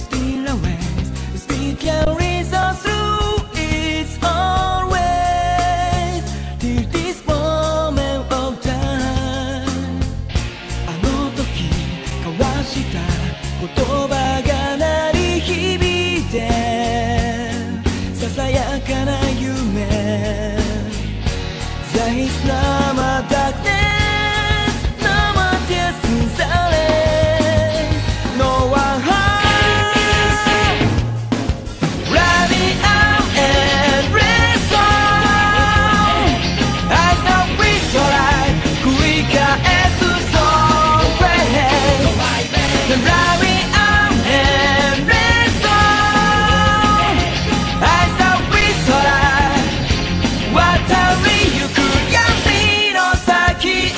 still always, we still carries us through. It's always till this moment of time. あの時交わした言葉が鳴り響いて、ささやかな夢。There is no more darkness, no more tears in silence. No one home, running out endless song. I know it's alright, 繰り返す song phrase. The running out endless song. I know it's alright, 渡りゆく闇の先へ。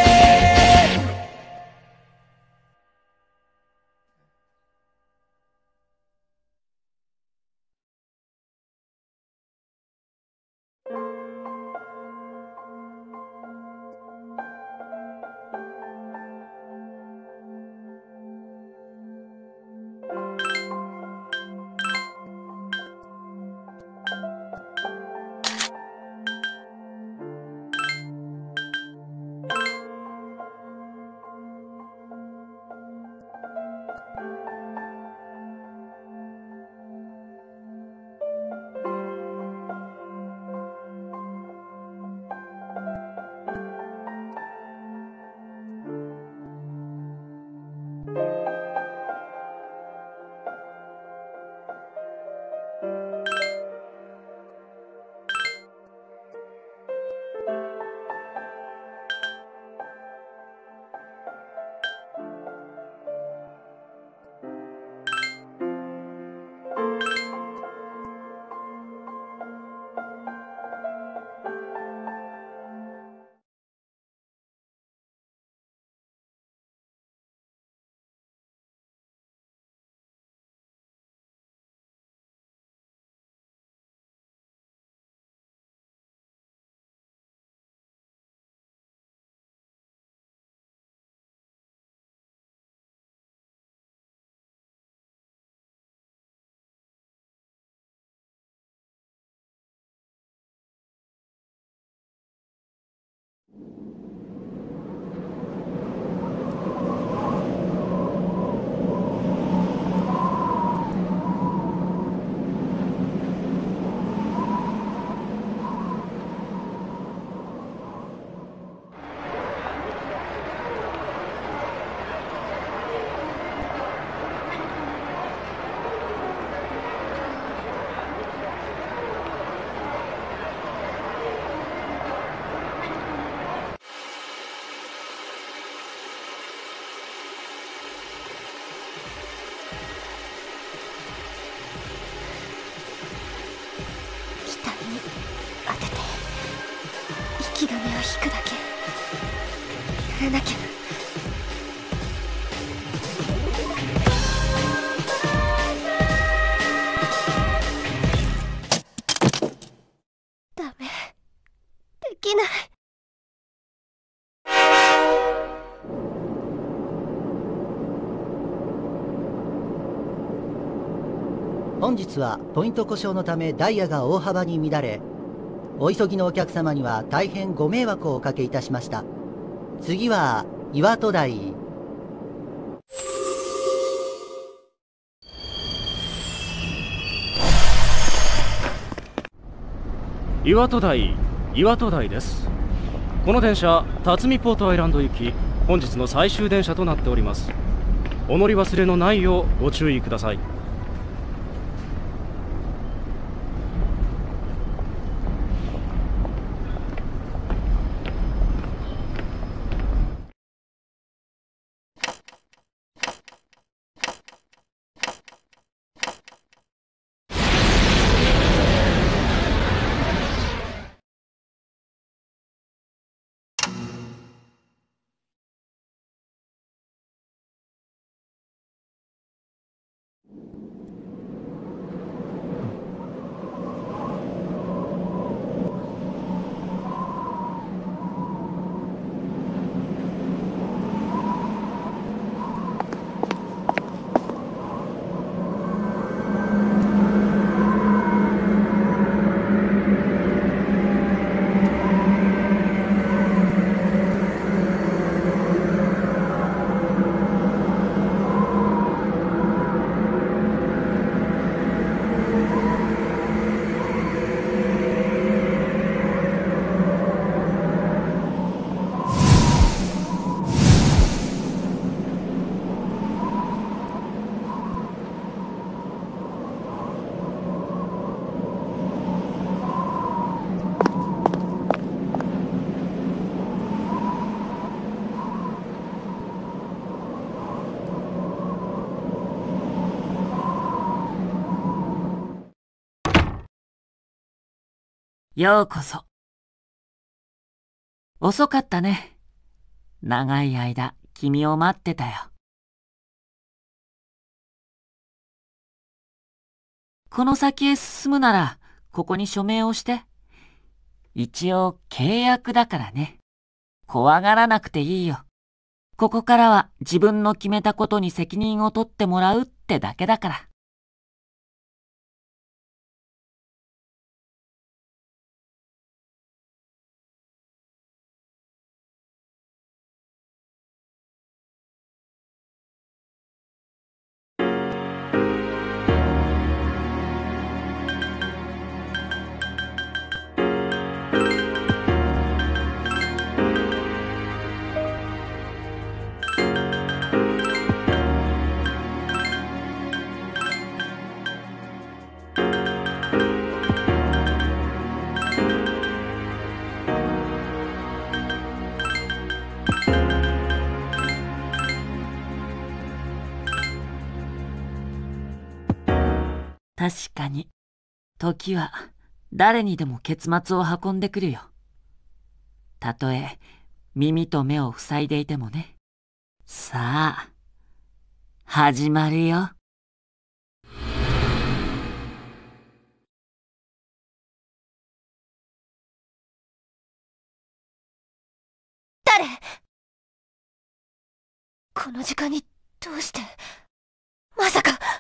息が目を引くだけ。やらなきゃ。ダメ。できない。 本日はポイント故障のためダイヤが大幅に乱れ、お急ぎのお客様には大変ご迷惑をおかけいたしました。次は岩戸台。 岩戸台です。この電車、辰巳ポートアイランド行き、本日の最終電車となっております。お乗り忘れのないようご注意ください。 ようこそ。遅かったね。長い間、君を待ってたよ。この先へ進むなら、ここに署名をして。一応、契約だからね。怖がらなくていいよ。ここからは自分の決めたことに責任を取ってもらうってだけだから。確かに、時は誰にでも結末を運んでくるよ。たとえ耳と目を塞いでいてもね。さあ、始まるよ。 誰？この時間にどうして？まさか。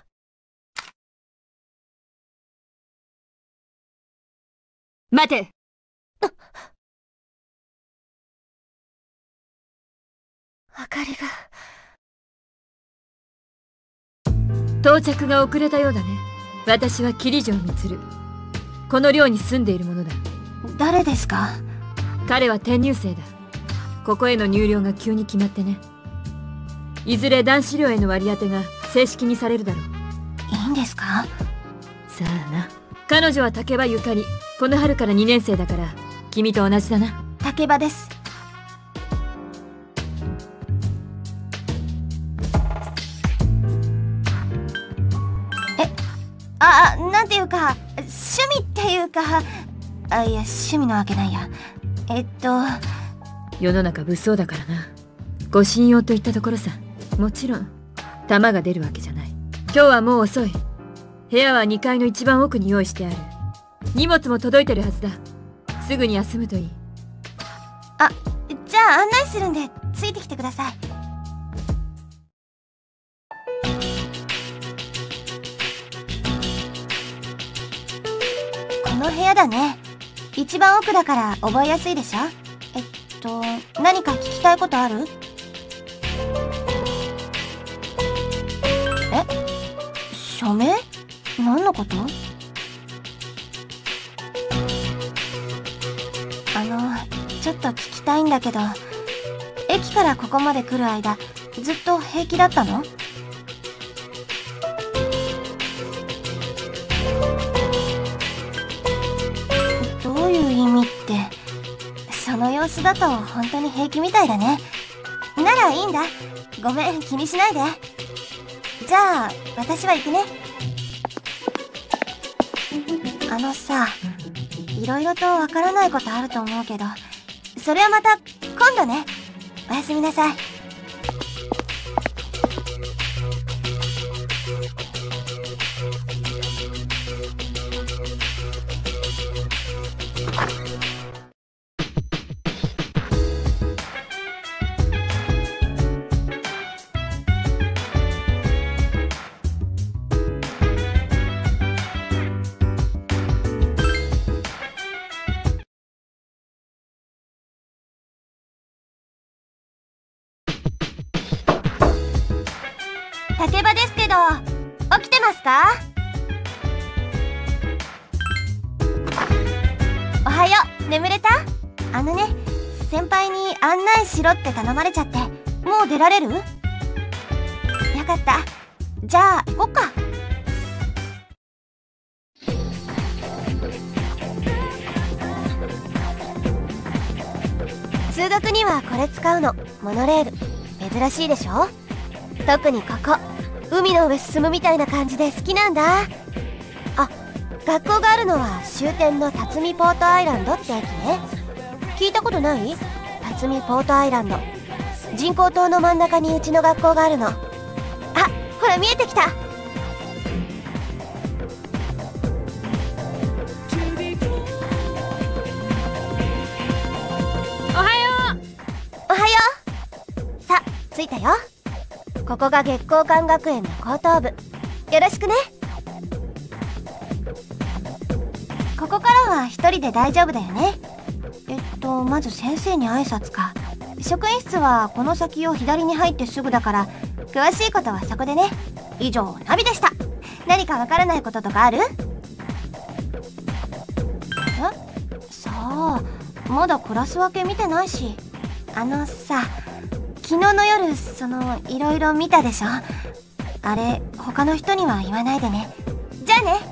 待て。明かりが。到着が遅れたようだね。私は桐城充。この寮に住んでいる者だ。誰ですか？彼は転入生だ。ここへの入寮が急に決まってね。いずれ男子寮への割り当てが正式にされるだろう。いいんですか？さあな。彼女は竹場ゆかり。この春から2年生だから君と同じだな。竹場です。なんていうか、趣味っていうか、いや、趣味なわけないや。世の中物騒だからな。ご信用といったところさ。もちろん弾が出るわけじゃない。今日はもう遅い。部屋は2階の一番奥に用意してある。荷物も届いてるはずだ。すぐに休むといい。じゃあ案内するんでついてきてください。この部屋だね。一番奥だから覚えやすいでしょ。何か聞きたいことある？署名？何のこと？ちょっと聞きたいんだけど、駅からここまで来る間、ずっと平気だったの？どういう意味って、その様子だと本当に平気みたいだね。ならいいんだ。ごめん、気にしないで。じゃあ、私は行くね。いろいろとわからないことあると思うけど、それはまた今度ね。おやすみなさい。竹場ですけど、起きてますか？おはよう、眠れた？先輩に案内しろって頼まれちゃって、もう出られる？よかった。じゃあ、行こっか。通学にはこれ使うの、モノレール。珍しいでしょ？特にここ、海の上進むみたいな感じで好きなんだ。 学校があるのは終点の辰巳ポートアイランドって駅ね。聞いたことない？辰巳ポートアイランド。人工島の真ん中にうちの学校があるの。あ、ほら見えてきた。 おはよう。 おはよう。さ、着いたよ。ここが月光館学園の高等部。よろしくね。ここからは一人で大丈夫だよね。まず先生に挨拶か。職員室はこの先を左に入ってすぐだから、詳しいことはそこでね。以上、ナビでした。何かわからないこととかある？さあ、まだクラス分け見てないし。さ、昨日の夜、いろいろ見たでしょ？あれ、他の人には言わないでね。じゃあね。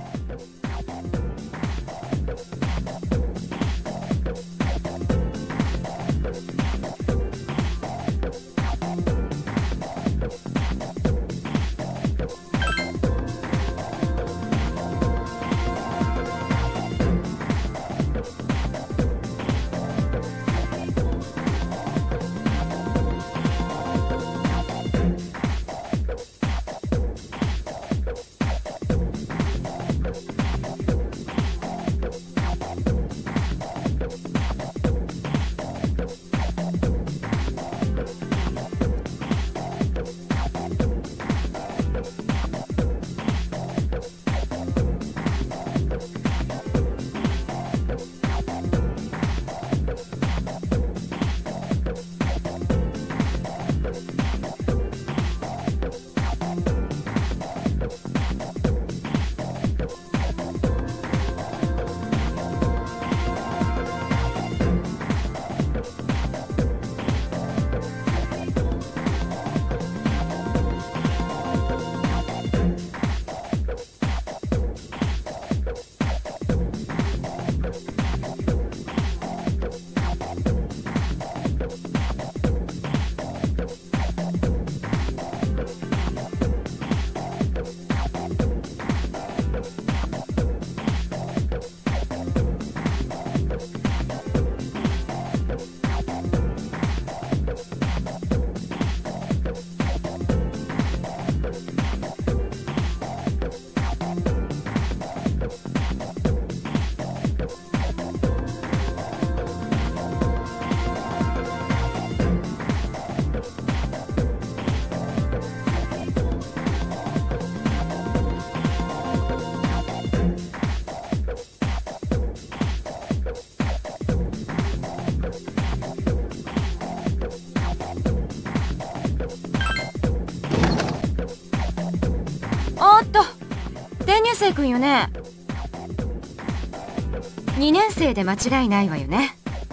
生君よね。2年生で間違いないわよね。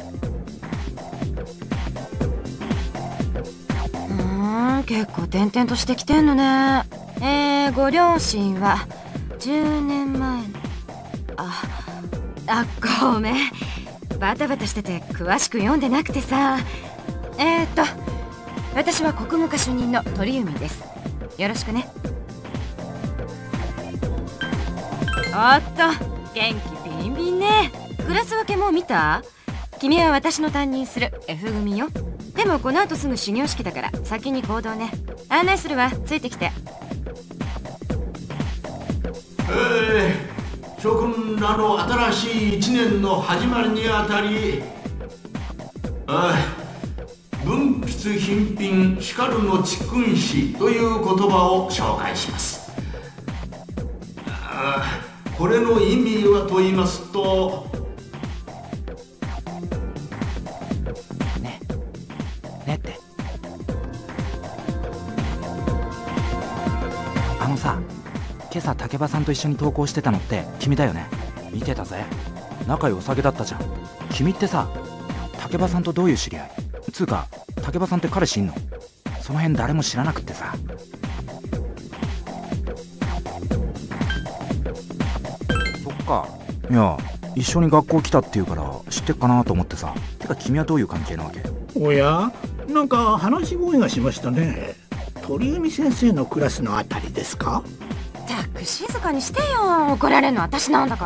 結構転々としてきてんのね。ご両親は10年前。ごめん、バタバタしてて詳しく読んでなくてさ。私は国務課主任の鳥海です。よろしくね。おっと、元気ビンビンね。クラス分けもう見た？君は私の担任する F 組よ。でもこの後すぐ始業式だから先に行動ね。案内するわ、ついてきて。 諸君らの新しい1年の始まりにあたり、分泌品品しかるの蓄君子という言葉を紹介します。これの意味はと言いますと、 ねってさ、今朝竹場さんと一緒に登校してたのって君だよね。見てたぜ、仲良さげだったじゃん。君ってさ、竹場さんとどういう知り合い？つうか竹場さんって彼氏いんの？その辺誰も知らなくってさ。そっか。いや、一緒に学校来たっていうから知ってっかなと思ってさ。てか君はどういう関係なわけ？ おや、なんか話し声がしましたね。鳥海先生のクラスのあたりですか？ たくく静かにしてよ。怒られるの私なんだから。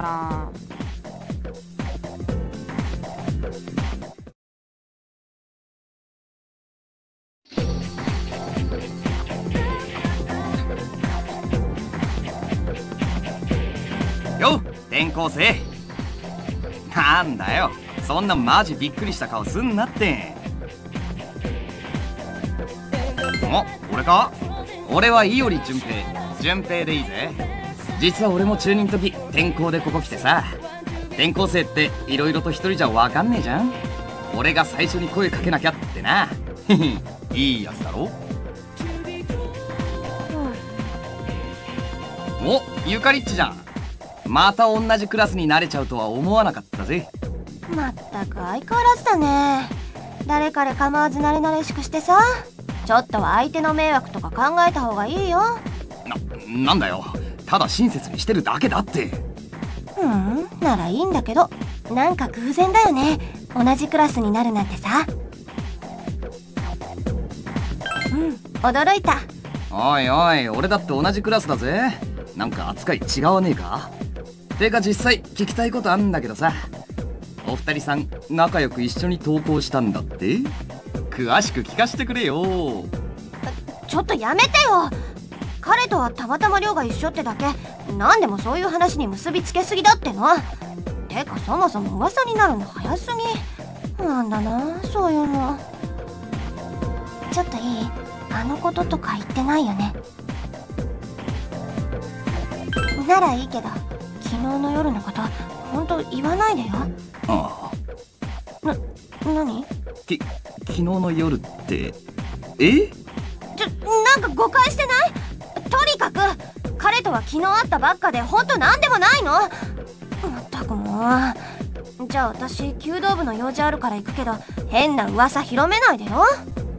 よっ転校生。なんだよ、そんなマジびっくりした顔すんなって。俺か？俺は伊織純平でいいぜ。実は俺も中2の時転校でここ来てさ。転校生っていろいろと一人じゃわかんねえじゃん。俺が最初に声かけなきゃってな。いいやつだろ。お、ゆかりっちじゃん。また同じクラスになれちゃうとは思わなかったぜ。 まったく相変わらずだね。誰彼構わず慣れ慣れしくしてさ。ちょっとは相手の迷惑とか考えた方がいいよ。 なんだよ、ただ親切にしてるだけだって。 ならいいんだけど、なんか偶然だよね、同じクラスになるなんてさ。驚いた。 おいおい、俺だって同じクラスだぜ。なんか扱い違わねえか？てか実際聞きたいことあんだけどさ、お二人さん仲良く一緒に登校したんだって？詳しく聞かせてくれよ。 ちょっとやめてよ。彼とはたまたま寮が一緒ってだけ。何でもそういう話に結びつけすぎだっての。てかそもそも噂になるの早すぎ。なんだなそういうの。ちょっといい？あのこととか言ってないよね。ならいいけど、昨日の夜のこと本当言わないでよ。 ああ。 何？ 昨日の夜って？ なんか誤解してない？とにかく彼とは昨日会ったばっかで本当なんでもないの。まったくもう。じゃあ私弓道部の用事あるから行くけど、変な噂広めないでよ。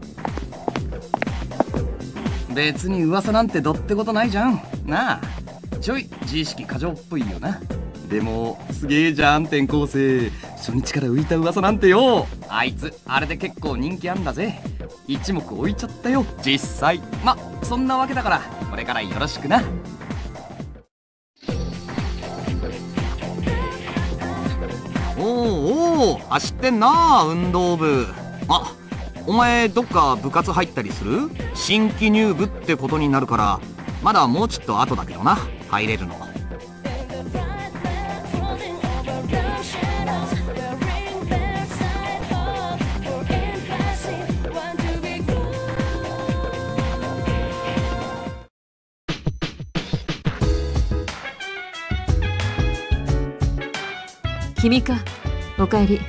別に噂なんてどってことないじゃんなあ。ちょい自意識過剰っぽいよな。でもすげえじゃん転校生。初日から浮いた噂なんてよ。あいつあれで結構人気あんだぜ。一目置いちゃったよ実際。そんなわけだからこれからよろしくな。おお、走ってんな運動部。お前どっか部活入ったりする？新規入部ってことになるからまだもうちょっと後だけどな、入れるの。 君か。おかえり。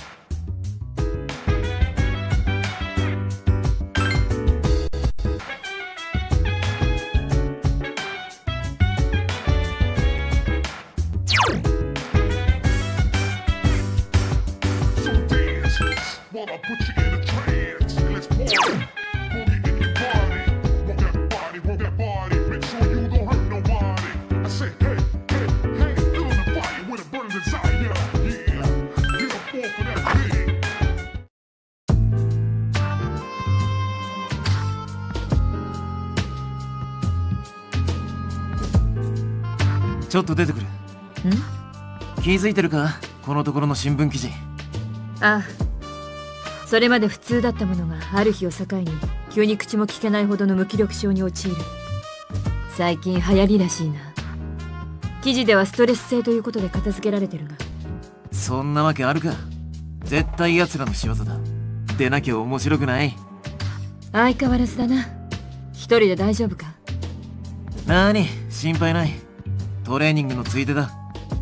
ちょっと出てくる。気づいてるか、このところの新聞記事。 ああ、それまで普通だったものがある日を境に急に口も聞けないほどの無気力症に陥る。最近流行りらしいな。記事ではストレス性ということで片付けられてるが。 そんなわけあるか。絶対奴らの仕業だ。でなきゃ面白くない。 相変わらずだな。一人で大丈夫か？ なーに、心配ない。トレーニングのついでだ。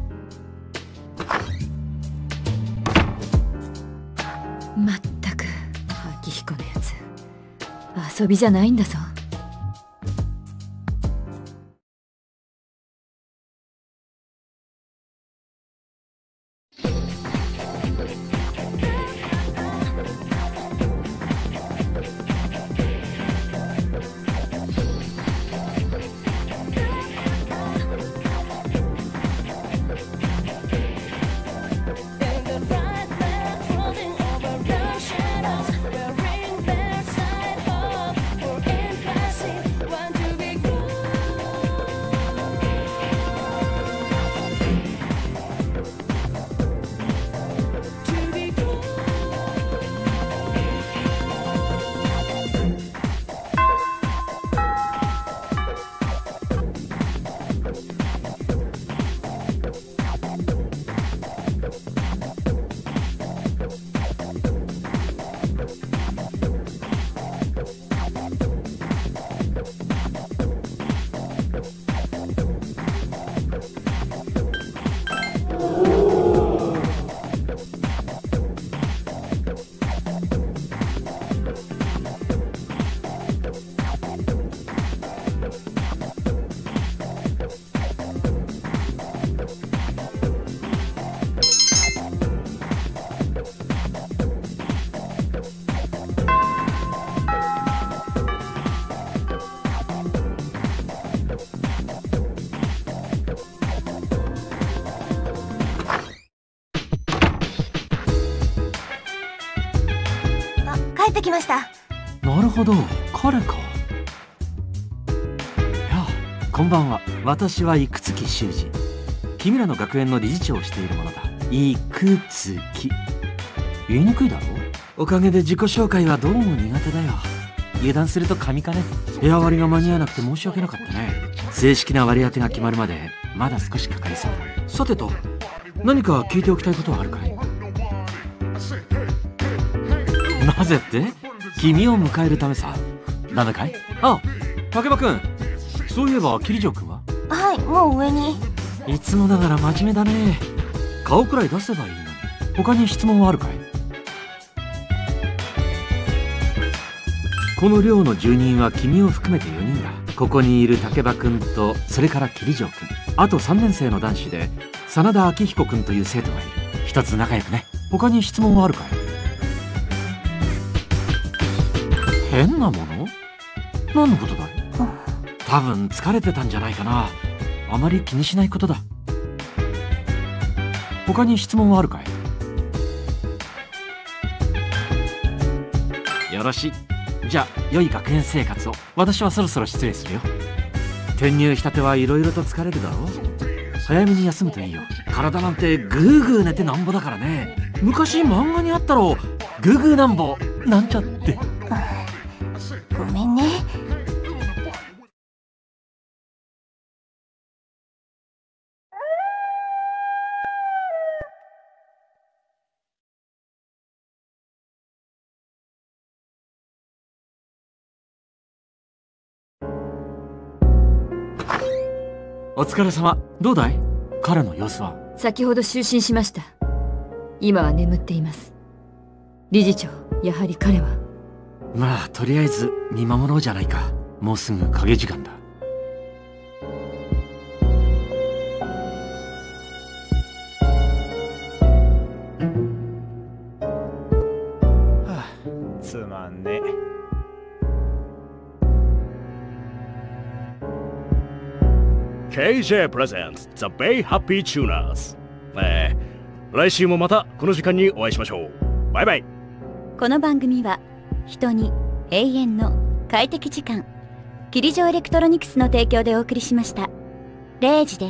まったく秋彦のやつ、遊びじゃないんだぞ。 帰ってきました。 なるほど、彼か。いや、こんばんは。私は生月修二。君らの学園の理事長をしているものだ。生月。言いにくいだろ。おかげで自己紹介はどうも苦手だよ。油断すると神かね。部屋割りが間に合わなくて申し訳なかったね。正式な割り当てが決まるまでまだ少しかかりそうだ。さてと、何か聞いておきたいことはあるかい？なぜって？君を迎えるためさ。なんだかい？あ、竹場くん。そういえば桐城くんは？ はい、もう上に。 いつもながら真面目だね。顔くらい出せばいいのに。他に質問はあるかい？この寮の住人は君を含めて4人だ。ここにいる竹場くんと、それから桐城くん、あと3年生の男子で真田明彦くんという生徒がいる。一つ仲良くね。他に質問はあるかい？変なもの？何のことだい？多分疲れてたんじゃないかな。あまり気にしないことだ。他に質問はあるかい？よろしい。じゃあ良い学園生活を。私はそろそろ失礼するよ。転入したてはいろいろと疲れるだろう。早めに休むといいよ。体なんてグーグー寝てなんぼだからね。昔漫画にあったろ、グーグーなんぼなんちゃって。 ごめんね。 お疲れ様。どうだい？彼の様子は？ 先ほど就寝しました。今は眠っています。理事長、やはり彼は。 まあとりあえず見守ろうじゃないか。もうすぐ影時間だ。 はあ、つまんねえ。 KJ Presents The Bay Happy Tuners。来週もまたこの時間にお会いしましょう。バイバイ。 この番組は人に永遠の快適時間、霧城エレクトロニクスの提供でお送りしました。0時です。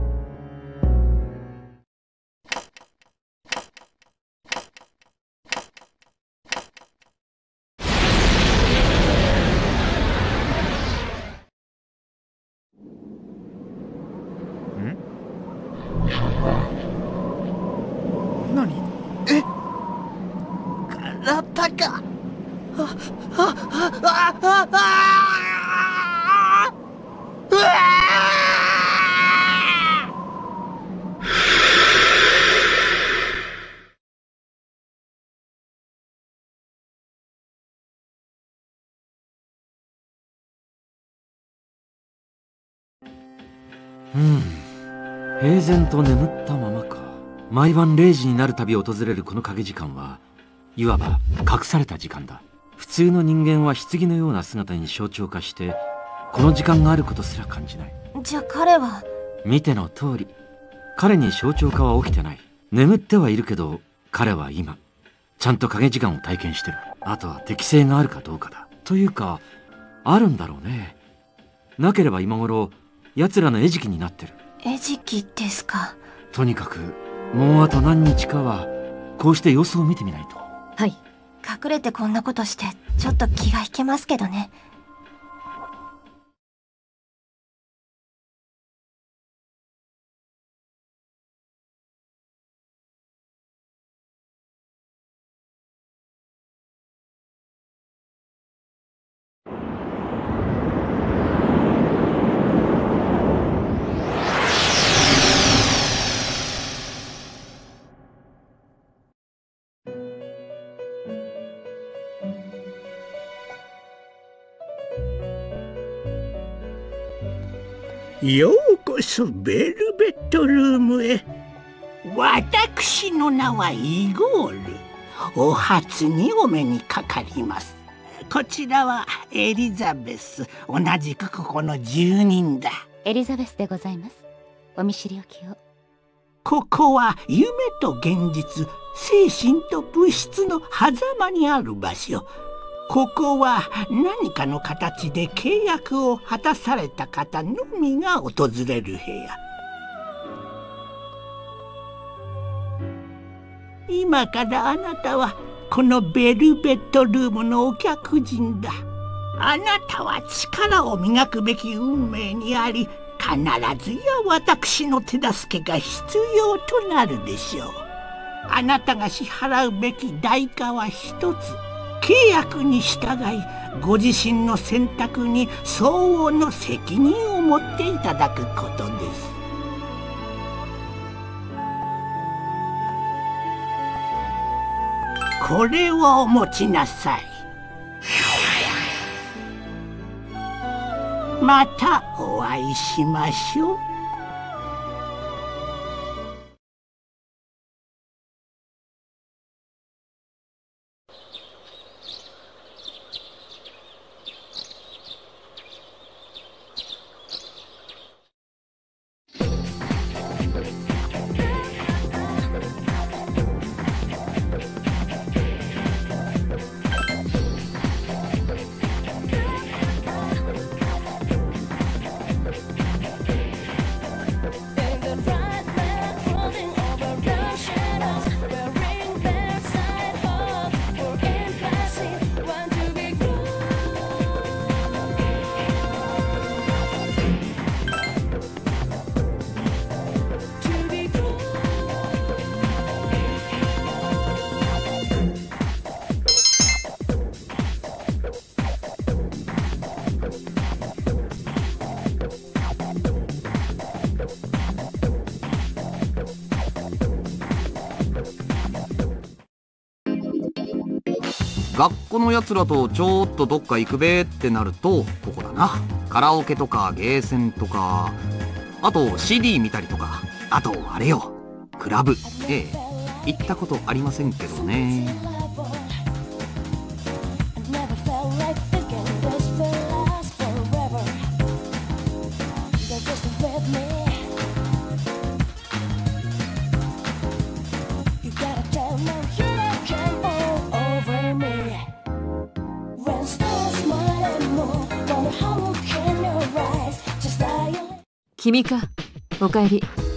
何？ え？体が。うわ平然と眠ったままか。毎晩0時になるたび訪れるこの影時間はいわば隠された時間だ。普通の人間は棺のような姿に象徴化してこの時間があることすら感じない。 じゃあ彼は？ 見ての通り、彼に象徴化は起きてない。眠ってはいるけど彼は今ちゃんと影時間を体験してる。あとは適性があるかどうかだ。というかあるんだろうね。なければ今頃奴らの餌食になってる。 餌食ですか。 とにかくもうあと何日かはこうして様子を見てみないと。 はい。 隠れてこんなことしてちょっと気が引けますけどね。 ようこそベルベットルームへ。私の名はイゴール。お初にお目にかかります。こちらはエリザベス。同じくここの住人だ。 エリザベスでございます。お見知りおきを。 ここは夢と現実、精神と物質の狭間にある場所。ここは何かの形で契約を果たされた方のみが訪れる部屋。今からあなたはこのベルベットルームのお客人だ。あなたは力を磨くべき運命にあり、必ずや私の手助けが必要となるでしょう。あなたが支払うべき代価は一つ。契約に従い、ご自身の選択に相応の責任を持っていただくことです。これをお持ちなさい。またお会いしましょう。 学校のやつらとちょっとどっか行くべってなるとここだな。カラオケとかゲーセンとか、あと CD 見たりとか、あとあれよ、クラブ。行ったことありませんけどね。 君か。おかえり。